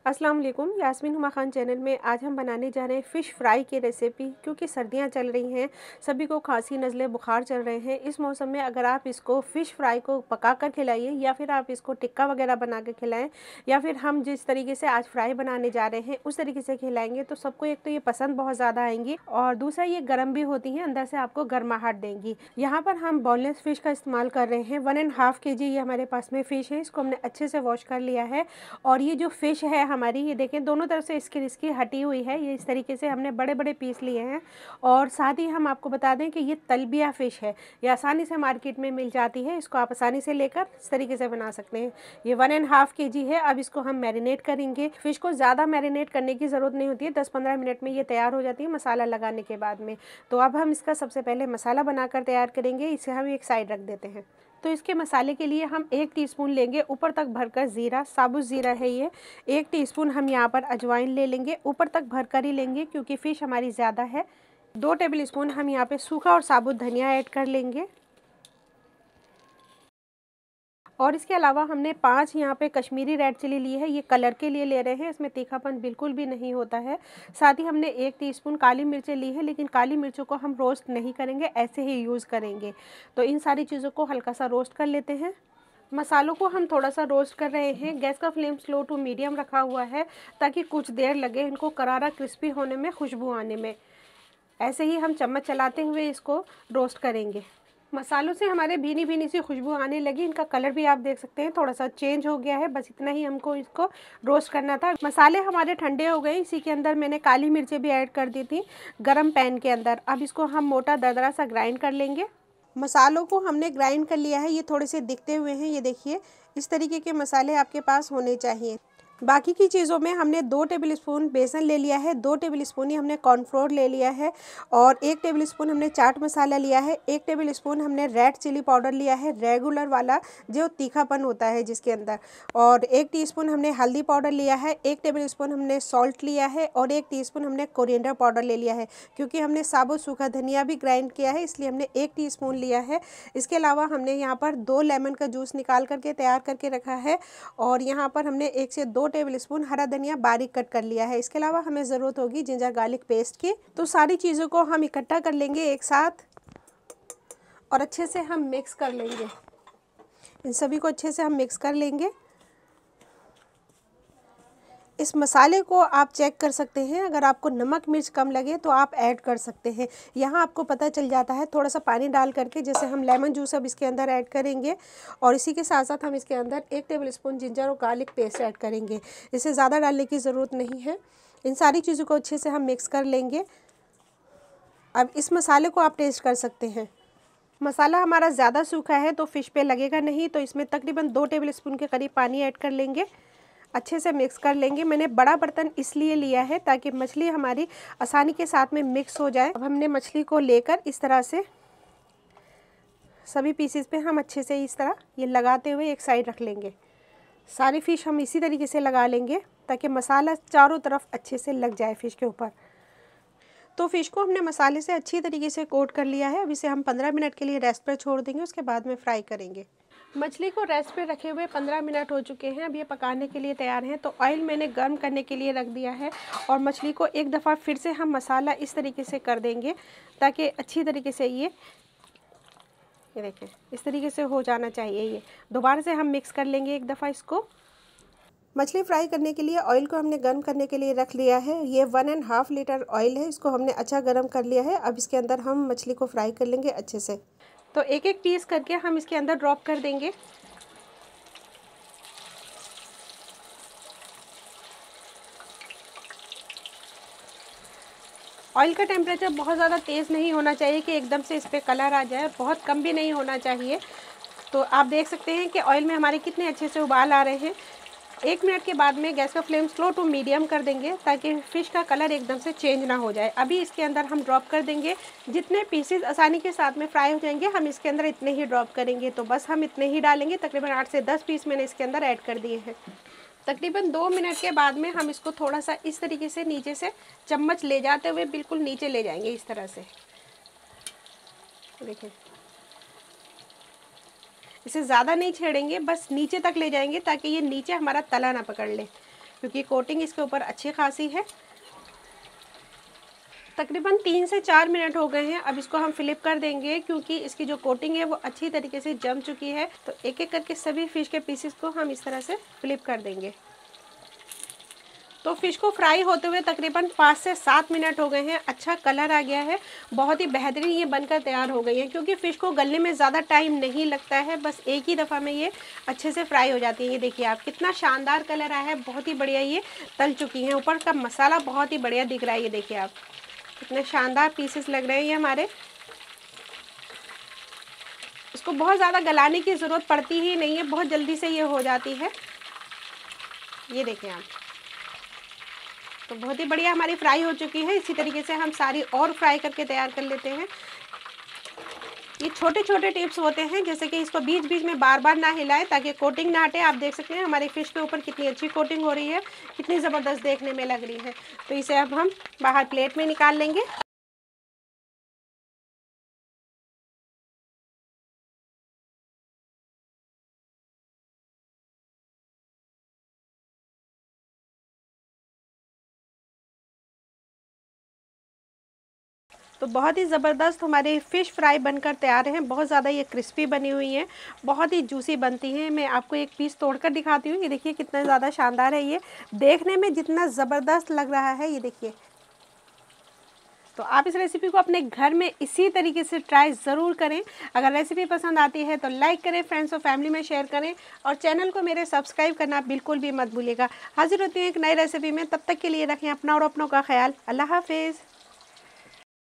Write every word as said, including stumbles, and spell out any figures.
अस्सलाम वालेकुम। यास्मीन हुमा खान चैनल में आज हम बनाने जा रहे हैं फ़िश फ्राई की रेसिपी। क्योंकि सर्दियां चल रही हैं, सभी को खांसी नज़ले बुखार चल रहे हैं। इस मौसम में अगर आप इसको फ़िश फ्राई को पका कर खिलाइए या फिर आप इसको टिक्का वगैरह बना के खिलाएं या फिर हम जिस तरीके से आज फ्राई बनाने जा रहे हैं उस तरीके से खिलाएंगे तो सबको एक तो ये पसंद बहुत ज़्यादा आएंगी और दूसरा ये गर्म भी होती हैं, अंदर से आपको गर्माहट देंगी। यहाँ पर हम बोनलेस फ़िश का इस्तेमाल कर रहे हैं। वन एंड हाफ़ के जी ये हमारे पास में फ़िश है। इसको हमने अच्छे से वॉश कर लिया है और ये जो फ़िश है हमारी, ये देखें दोनों तरफ से इसकी इसकी हटी हुई है। ये इस तरीके से हमने बड़े बड़े पीस लिए हैं। और साथ ही हम आपको बता दें कि ये तलबिया फ़िश है, ये आसानी से मार्केट में मिल जाती है। इसको आप आसानी से लेकर इस तरीके से बना सकते हैं। ये वन एंड हाफ़ के जी है। अब इसको हम मैरिनेट करेंगे। फ़िश को ज़्यादा मैरिनेट करने की ज़रूरत नहीं होती है, दस पंद्रह मिनट में ये तैयार हो जाती है मसाला लगाने के बाद में। तो अब हम इसका सबसे पहले मसाला बनाकर तैयार करेंगे। इसे हम एक साइड रख देते हैं। तो इसके मसाले के लिए हम एक टीस्पून लेंगे ऊपर तक भरकर ज़ीरा, साबुत ज़ीरा है ये। एक टीस्पून हम यहाँ पर अजवाइन ले लेंगे, ऊपर तक भरकर ही लेंगे क्योंकि फ़िश हमारी ज़्यादा है। दो टेबल स्पून हम यहाँ पे सूखा और साबुत धनिया ऐड कर लेंगे। और इसके अलावा हमने पांच यहाँ पे कश्मीरी रेड चिली ली है, ये कलर के लिए ले रहे हैं, इसमें तीखापन बिल्कुल भी नहीं होता है। साथ ही हमने एक टीस्पून काली मिर्चें ली है, लेकिन काली मिर्चों को हम रोस्ट नहीं करेंगे, ऐसे ही यूज़ करेंगे। तो इन सारी चीज़ों को हल्का सा रोस्ट कर लेते हैं। मसालों को हम थोड़ा सा रोस्ट कर रहे हैं। गैस का फ्लेम स्लो टू मीडियम रखा हुआ है ताकि कुछ देर लगे इनको करारा क्रिस्पी होने में, खुशबू आने में। ऐसे ही हम चम्मच चलाते हुए इसको रोस्ट करेंगे। मसालों से हमारे भीनी भीनी सी खुशबू आने लगी। इनका कलर भी आप देख सकते हैं थोड़ा सा चेंज हो गया है। बस इतना ही हमको इसको रोस्ट करना था। मसाले हमारे ठंडे हो गए। इसी के अंदर मैंने काली मिर्चें भी ऐड कर दी थी गरम पैन के अंदर। अब इसको हम मोटा दरदरा सा ग्राइंड कर लेंगे। मसालों को हमने ग्राइंड कर लिया है। ये थोड़े से दिखते हुए हैं, ये देखिए इस तरीके के मसाले आपके पास होने चाहिए। बाकी की चीज़ों में हमने दो टेबल स्पून बेसन ले लिया है, दो टेबल स्पून ही हमने कॉर्नफ्लोर ले लिया है और एक टेबल स्पून हमने चाट मसाला लिया है। एक टेबल स्पून हमने रेड चिली पाउडर लिया है, रेगुलर वाला जो तीखापन होता है जिसके अंदर। और एक टीस्पून हमने हल्दी पाउडर लिया है, एक टेबल स्पून हमने सॉल्ट लिया है और एक टीस्पून हमने कोरिएंडर पाउडर ले लिया है। क्योंकि हमने साबुत सूखा धनिया भी ग्राइंड किया है इसलिए हमने एक टीस्पून लिया है। इसके अलावा हमने यहाँ पर दो लेमन का जूस निकाल करके तैयार करके रखा है और यहाँ पर हमने एक से दो टेबल स्पून हरा धनिया बारीक कट कर लिया है। इसके अलावा हमें ज़रूरत होगी जिंजर गार्लिक पेस्ट की। तो सारी चीज़ों को हम इकट्ठा कर लेंगे एक साथ और अच्छे से हम मिक्स कर लेंगे। इन सभी को अच्छे से हम मिक्स कर लेंगे। इस मसाले को आप चेक कर सकते हैं, अगर आपको नमक मिर्च कम लगे तो आप ऐड कर सकते हैं। यहाँ आपको पता चल जाता है थोड़ा सा पानी डाल करके, जैसे हम लेमन जूस अब इसके अंदर ऐड करेंगे और इसी के साथ साथ हम इसके अंदर एक टेबल स्पून जिंजर और गार्लिक पेस्ट ऐड करेंगे। इसे ज़्यादा डालने की ज़रूरत नहीं है। इन सारी चीज़ों को अच्छे से हम मिक्स कर लेंगे। अब इस मसाले को आप टेस्ट कर सकते हैं। मसाला हमारा ज़्यादा सूखा है तो फ़िश पे लगेगा नहीं, तो इसमें तकरीबन दो टेबल स्पून के करीब पानी ऐड कर लेंगे। अच्छे से मिक्स कर लेंगे। मैंने बड़ा बर्तन इसलिए लिया है ताकि मछली हमारी आसानी के साथ में मिक्स हो जाए। अब हमने मछली को लेकर इस तरह से सभी पीसेस पे हम अच्छे से इस तरह ये लगाते हुए एक साइड रख लेंगे। सारी फ़िश हम इसी तरीके से लगा लेंगे ताकि मसाला चारों तरफ अच्छे से लग जाए फ़िश के ऊपर। तो फ़िश को हमने मसाले से अच्छी तरीके से कोट कर लिया है। अब इसे हम पंद्रह मिनट के लिए रेस्ट पर छोड़ देंगे, उसके बाद में फ्राई करेंगे। मछली को रेस्ट पे रखे हुए पंद्रह मिनट हो चुके हैं। अब ये पकाने के लिए तैयार हैं। तो ऑयल मैंने गर्म करने के लिए रख दिया है और मछली को एक दफ़ा फिर से हम मसाला इस तरीके से कर देंगे ताकि अच्छी तरीके से ये ये देखें इस तरीके से हो जाना चाहिए। ये दोबारा से हम मिक्स कर लेंगे एक दफ़ा इसको। मछली फ्राई करने के लिए ऑयल को हमने गर्म करने के लिए रख लिया है। ये one and half litre oil है, इसको हमने अच्छा गर्म कर लिया है। अब इसके अंदर हम मछली को फ्राई कर लेंगे अच्छे से। तो एक एक पीस करके हम इसके अंदर ड्रॉप कर देंगे। ऑयल का टेम्परेचर बहुत ज़्यादा तेज़ नहीं होना चाहिए कि एकदम से इस पर कलर आ जाए, और बहुत कम भी नहीं होना चाहिए। तो आप देख सकते हैं कि ऑयल में हमारे कितने अच्छे से उबाल आ रहे हैं। एक मिनट के बाद में गैस का फ्लेम स्लो टू मीडियम कर देंगे ताकि फ़िश का कलर एकदम से चेंज ना हो जाए। अभी इसके अंदर हम ड्रॉप कर देंगे। जितने पीसेस आसानी के साथ में फ्राई हो जाएंगे हम इसके अंदर इतने ही ड्रॉप करेंगे। तो बस हम इतने ही डालेंगे। तकरीबन आठ से दस पीस मैंने इसके अंदर ऐड कर दिए हैं। तकरीबन दो मिनट के बाद में हम इसको थोड़ा सा इस तरीके से नीचे से चम्मच ले जाते हुए बिल्कुल नीचे ले जाएंगे इस तरह से। देखिए इसे ज़्यादा नहीं छेड़ेंगे, बस नीचे तक ले जाएंगे ताकि ये नीचे हमारा तला ना पकड़ ले। क्योंकि कोटिंग इसके ऊपर अच्छी खासी है। तकरीबन तीन से चार मिनट हो गए हैं। अब इसको हम फ्लिप कर देंगे क्योंकि इसकी जो कोटिंग है वो अच्छी तरीके से जम चुकी है। तो एक एक करके सभी फ़िश के पीसेस को हम इस तरह से फ्लिप कर देंगे। तो फ़िश को फ्राई होते हुए तकरीबन पाँच से सात मिनट हो गए हैं। अच्छा कलर आ गया है, बहुत ही बेहतरीन ये बनकर तैयार हो गई है। क्योंकि फ़िश को गलने में ज़्यादा टाइम नहीं लगता है, बस एक ही दफ़ा में ये अच्छे से फ्राई हो जाती है। ये देखिए आप, कितना शानदार कलर आया है, बहुत ही बढ़िया ये तल चुकी हैं। ऊपर का मसाला बहुत ही बढ़िया दिख रहा है। ये देखिए आप, कितने शानदार पीसेस लग रहे हैं ये हमारे। इसको बहुत ज़्यादा गलाने की ज़रूरत पड़ती ही नहीं है, बहुत जल्दी से ये हो जाती है। ये देखें आप, तो बहुत ही बढ़िया हमारी फ्राई हो चुकी है। इसी तरीके से हम सारी और फ्राई करके तैयार कर लेते हैं। ये छोटे छोटे टिप्स होते हैं, जैसे कि इसको बीच बीच में बार बार ना हिलाएं ताकि कोटिंग ना हटे। आप देख सकते हैं हमारी फ़िश के ऊपर कितनी अच्छी कोटिंग हो रही है, कितनी ज़बरदस्त देखने में लग रही है। तो इसे अब हम बाहर प्लेट में निकाल लेंगे। तो बहुत ही ज़बरदस्त हमारी फ़िश फ्राई बनकर तैयार हैं। बहुत ज़्यादा ये क्रिस्पी बनी हुई हैं, बहुत ही जूसी बनती हैं। मैं आपको एक पीस तोड़कर दिखाती हूँ। ये देखिए कितना ज़्यादा शानदार है, ये देखने में जितना ज़बरदस्त लग रहा है। ये देखिए, तो आप इस रेसिपी को अपने घर में इसी तरीके से ट्राई ज़रूर करें। अगर रेसिपी पसंद आती है तो लाइक करें, फ्रेंड्स और फैमिली में शेयर करें और चैनल को मेरे सब्सक्राइब करना बिल्कुल भी मत भूलिएगा। हाजिर होती हूँ एक नई रेसिपी में, तब तक के लिए रखें अपना और अपनों का ख्याल। अल्लाह हाफिज़।